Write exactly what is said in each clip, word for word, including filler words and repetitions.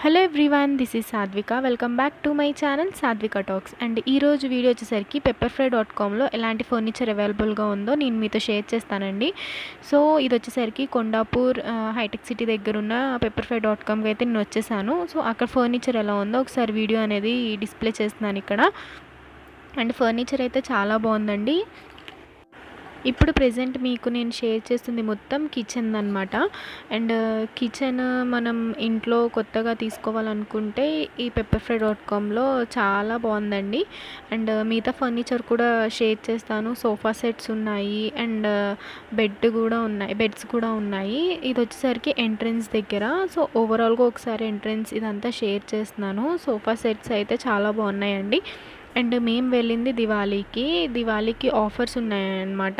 Hello everyone, this is Sadhvika. Welcome back to my channel Sadhvika talks. And ఈరోజు video వచ్చేసరికి Pepperfry dot కామ్లో ఎలాంటి furniture అవైలబుల్గా ఉందో నేను మీతో షేర్ చేస్తానండి. సో ఇది వచ్చేసరికి కొండాపూర్ హైటెక్ సిటీ దగ్గర ఉన్న పెప్పర్ఫ్రై డాట్ కామ్కి అయితే నేను వచ్చేసాను. సో అక్కడ ఫర్నిచర్ ఎలా ఉందో ఒకసారి వీడియో అనేది డిస్ప్లే చేస్తున్నాను ఇక్కడ. అండ్ ఫర్నిచర్ అయితే చాలా బాగుందండి. ఇప్పుడు ప్రెజెంట్ మీకు నేను షేర్ చేస్తుంది మొత్తం కిచెన్ అనమాట. అండ్ కిచెన్ మనం ఇంట్లో కొత్తగా తీసుకోవాలనుకుంటే ఈ పెప్పర్ఫ్రై డాట్ కామ్లో చాలా బాగుందండి. అండ్ మిగతా ఫర్నిచర్ కూడా షేర్ చేస్తాను. సోఫా సెట్స్ ఉన్నాయి అండ్ బెడ్ కూడా ఉన్నాయి బెడ్స్ కూడా ఉన్నాయి. ఇది వచ్చేసరికి ఎంట్రన్స్ దగ్గర. సో ఓవరాల్గా ఒకసారి ఎంట్రన్స్ ఇదంతా షేర్ చేస్తున్నాను. సోఫా సెట్స్ అయితే చాలా బాగున్నాయండి. అండ్ మేము వెళ్ళింది దివాళీకి దివాళీకి ఆఫర్స్ ఉన్నాయన్నమాట.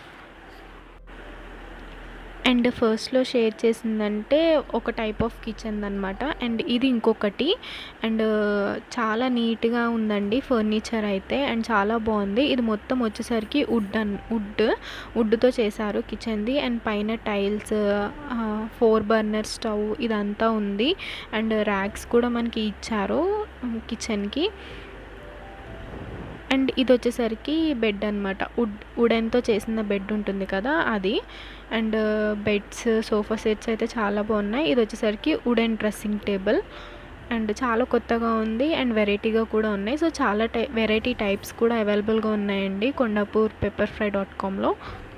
అండ్ ఫస్ట్లో షేర్ చేసిందంటే ఒక టైప్ ఆఫ్ కిచెన్ అనమాట. అండ్ ఇది ఇంకొకటి. అండ్ చాలా నీట్గా ఉందండి ఫర్నిచర్ అయితే. అండ్ చాలా బాగుంది. ఇది మొత్తం వచ్చేసరికి వుడ్ అన్ వుడ్ వుడ్తో చేశారు కిచెన్ది. అండ్ పైన టైల్స్, ఫోర్ బర్నర్ స్టవ్ ఇదంతా ఉంది. అండ్ ర్యాక్స్ కూడా మనకి ఇచ్చారు కిచెన్కి. అండ్ ఇది వచ్చేసరికి బెడ్ అనమాట. వుడ్ వుడెన్తో చేసిన బెడ్ ఉంటుంది కదా అది. అండ్ బెడ్స్, సోఫా సెట్స్ అయితే చాలా బాగున్నాయి. ఇది వచ్చేసరికి వుడెన్ డ్రెస్సింగ్ టేబుల్. అండ్ చాలా కొత్తగా ఉంది అండ్ వెరైటీగా కూడా ఉన్నాయి. సో చాలా టై వెరైటీ టైప్స్ కూడా అవైలబుల్గా ఉన్నాయండి కొండాపూర్ పెప్పర్ఫ్రై డాట్ కామ్లో.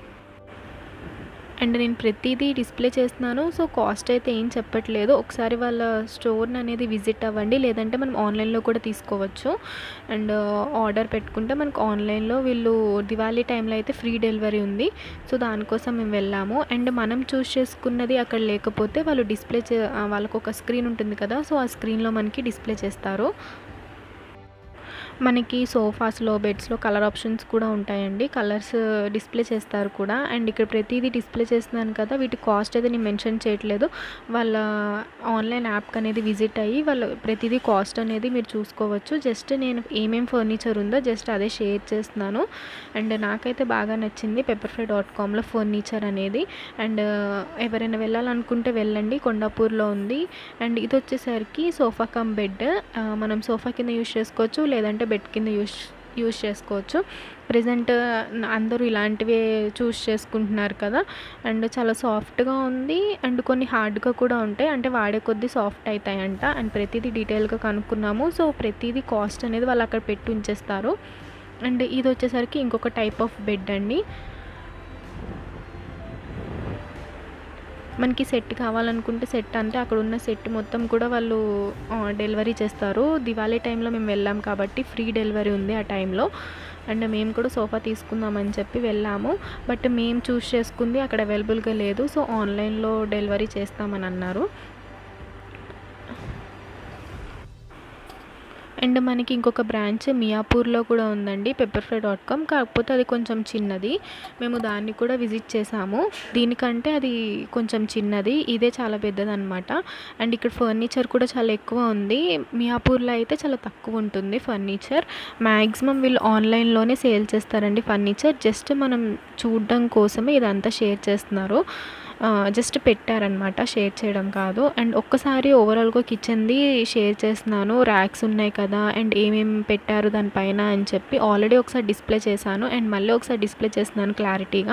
అండ్ నేను ప్రతిదీ డిస్ప్లే చేస్తున్నాను. సో కాస్ట్ అయితే ఏం చెప్పట్లేదు. ఒకసారి వాళ్ళ స్టోర్ని అనేది విజిట్ అవ్వండి, లేదంటే మనం ఆన్లైన్లో కూడా తీసుకోవచ్చు. అండ్ ఆర్డర్ పెట్టుకుంటే మనకు ఆన్లైన్లో వీళ్ళు దివాళీ టైంలో అయితే ఫ్రీ డెలివరీ ఉంది. సో దానికోసం మేము వెళ్ళాము. అండ్ మనం చూస్ చేసుకున్నది అక్కడ లేకపోతే వాళ్ళు డిస్ప్లే చే వాళ్ళకు ఒక స్క్రీన్ ఉంటుంది కదా. సో ఆ స్క్రీన్లో మనకి డిస్ప్లే చేస్తారు. మనకి సోఫాస్లో, బెడ్స్లో కలర్ ఆప్షన్స్ కూడా ఉంటాయండి. కలర్స్ డిస్ప్లే చేస్తారు కూడా. అండ్ ఇక్కడ ప్రతిదీ డిస్ప్లే చేస్తున్నాను కదా, వీటి కాస్ట్ అయితే నేను మెన్షన్ చేయట్లేదు. వాళ్ళ ఆన్లైన్ యాప్కి అనేది విజిట్ అయ్యి వాళ్ళ ప్రతిదీ కాస్ట్ అనేది మీరు చూసుకోవచ్చు. జస్ట్ నేను ఏమేం ఫర్నిచర్ ఉందో జస్ట్ అదే షేర్ చేస్తున్నాను. అండ్ నాకైతే బాగా నచ్చింది పెప్పర్ఫ్రై డాట్ కామ్లో ఫర్నిచర్ అనేది. అండ్ ఎవరైనా వెళ్ళాలనుకుంటే వెళ్ళండి, కొండాపూర్లో ఉంది. అండ్ ఇది వచ్చేసరికి సోఫా కమ్ బెడ్. మనం సోఫా కింద యూజ్ చేసుకోవచ్చు, లేదంటే బెడ్ కింద యూస్ యూస్ చేసుకోవచ్చు. ప్రజెంట్ అందరూ ఇలాంటివే చూస్ చేసుకుంటున్నారు కదా. అండ్ చాలా సాఫ్ట్గా ఉంది. అండ్ కొన్ని హార్డ్గా కూడా ఉంటాయి, అంటే వాడే కొద్దీ సాఫ్ట్ అవుతాయంట. అండ్ ప్రతిదీ డీటెయిల్గా కనుక్కున్నాము. సో ప్రతిదీ కాస్ట్ అనేది వాళ్ళు అక్కడ పెట్టి ఉంచేస్తారు. అండ్ ఇది వచ్చేసరికి ఇంకొక టైప్ ఆఫ్ బెడ్ అండి. మనకి సెట్ కావాలనుకుంటే సెట్, అంటే అక్కడ ఉన్న సెట్ మొత్తం కూడా వాళ్ళు డెలివరీ చేస్తారు. దివాళీ టైంలో మేము వెళ్ళాం కాబట్టి ఫ్రీ డెలివరీ ఉంది ఆ టైంలో. అండ్ మేము కూడా సోఫా తీసుకుందామని చెప్పి వెళ్ళాము. బట్ మేము చూస్ చేసుకుంది అక్కడ అవైలబుల్గా లేదు. సో ఆన్లైన్లో డెలివరీ చేస్తామని అన్నారు. అండ్ మనకి ఇంకొక బ్రాంచ్ మియాపూర్లో కూడా ఉందండి పెప్పర్ఫ్రై డాట్ కామ్. కాకపోతే అది కొంచెం చిన్నది. మేము దాన్ని కూడా విజిట్ చేసాము. దీనికంటే అది కొంచెం చిన్నది, ఇదే చాలా పెద్దది అనమాట. అండ్ ఇక్కడ ఫర్నిచర్ కూడా చాలా ఎక్కువ ఉంది. మియాపూర్లో అయితే చాలా తక్కువ ఉంటుంది ఫర్నిచర్. మ్యాక్సిమం వీళ్ళు ఆన్లైన్లోనే సేల్ చేస్తారండి ఫర్నిచర్. జస్ట్ మనం చూడడం కోసమే ఇదంతా షేర్ చేస్తున్నారు. జస్ట్ పెట్టారనమాట, షేర్ చేయడం కాదు. అండ్ ఒక్కసారి ఓవరాల్గా కిచెన్ది షేర్ చేస్తున్నాను. ర్యాక్స్ ఉన్నాయి కదా, అండ్ ఏమేమి పెట్టారు దానిపైన అని చెప్పి ఆల్రెడీ ఒకసారి డిస్ప్లే చేశాను. అండ్ మళ్ళీ ఒకసారి డిస్ప్లే చేస్తున్నాను క్లారిటీగా.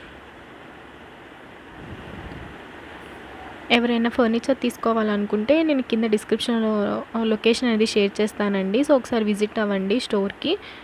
ఎవరైనా ఫర్నిచర్ తీసుకోవాలనుకుంటే నేను కింద డిస్క్రిప్షన్లో లొకేషన్ అనేది షేర్ చేస్తానండి. సో ఒకసారి విజిట్ అవ్వండి స్టోర్కి.